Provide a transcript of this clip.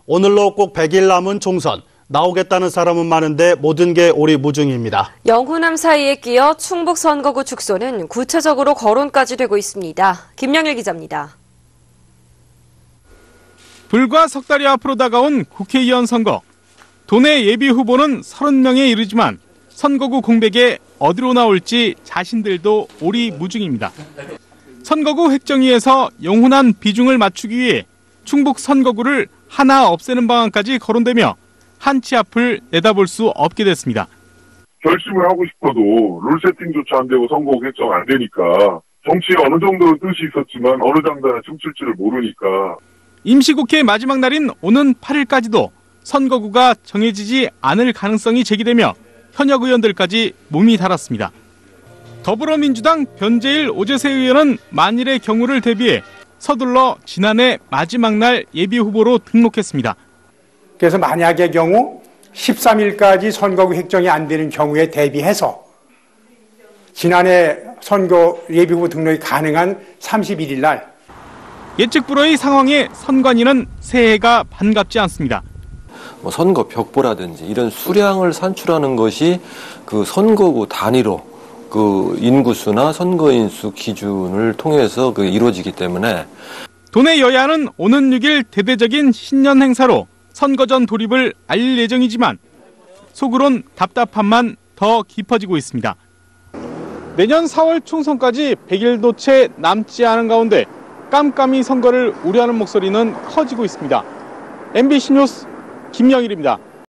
오늘로 꼭 100일 남은 총선. 나오겠다는 사람은 많은데 모든 게 오리무중입니다. 영호남 사이에 끼어 충북 선거구 축소는 구체적으로 거론까지 되고 있습니다. 김영일 기자입니다. 불과 석 달이 앞으로 다가온 국회의원 선거. 도내 예비 후보는 30명에 이르지만 선거구 공백에 어디로 나올지 자신들도 오리무중입니다. 선거구 획정위에서 영혼한 비중을 맞추기 위해 충북 선거구를 하나 없애는 방안까지 거론되며 한치 앞을 내다볼 수 없게 됐습니다. 결심을 하고 싶어도 룰 세팅조차 안 되고 선거구 획정 안 되니까 정치에 어느 정도 뜻이 있었지만 어느 장단에 춤출지를 모르니까. 임시국회 마지막 날인 오는 8일까지도 선거구가 정해지지 않을 가능성이 제기되며 현역 의원들까지 몸이 달았습니다. 더불어민주당 변재일 오재세 의원은 만일의 경우를 대비해 서둘러 지난해 마지막 날 예비후보로 등록했습니다. 그래서 만약의 경우 13일까지 선거구 획정이 안 되는 경우에 대비해서 지난해 선거 예비후보 등록이 가능한 31일 날 예측 불허의 상황에 선관위는 새해가 반갑지 않습니다. 선거 벽보라든지 이런 수량을 산출하는 것이 그 선거구 단위로 그 인구수나 선거인수 기준을 통해서 이루어지기 때문에 도내 여야는 오는 6일 대대적인 신년 행사로 선거 전 돌입을 알릴 예정이지만 속으론 답답함만 더 깊어지고 있습니다. 내년 4월 총선까지 100일도 채 남지 않은 가운데 깜깜이 선거를 우려하는 목소리는 커지고 있습니다. MBC 뉴스 김영일입니다.